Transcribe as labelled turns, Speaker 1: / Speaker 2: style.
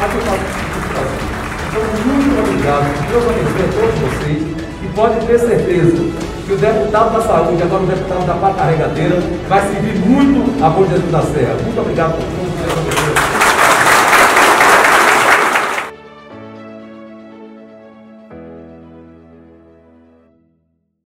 Speaker 1: Então, muito obrigado. Deus abençoe a todos vocês. E pode ter certeza que o deputado da saúde, agora o deputado da pá carregadeira, vai servir muito a Bom Jesus da Serra. Muito obrigado por todos vocês.